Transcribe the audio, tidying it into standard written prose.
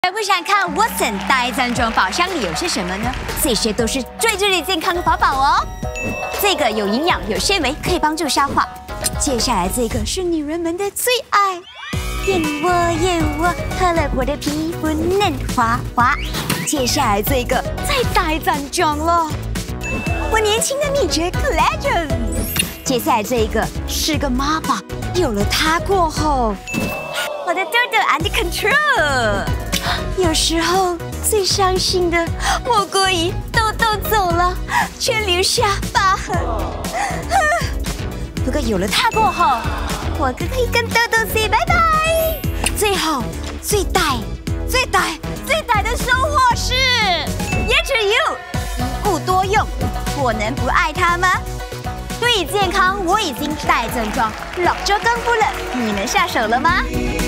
想不想看 Watson 大赞装宝箱里有些什么呢？这些都是最智力健康的宝宝哦。这个有营养、有纤维，可以帮助消化。接下来这个是女人们的最爱，燕窝，喝了我的皮肤嫩滑滑。接下来这个再大赞装了，我年轻的秘诀 Collagen。接下来这一个是个妈宝，有了它过后，我的痘痘 under control。有时候最伤心的莫过于痘痘走了，却留下疤痕。不过有了它过后，我可以跟痘痘 say 拜拜。最后最歹的收获是椰子油，一物多用，我能不爱它吗？对于健康，我已经带正装，老周功夫了，你们下手了吗？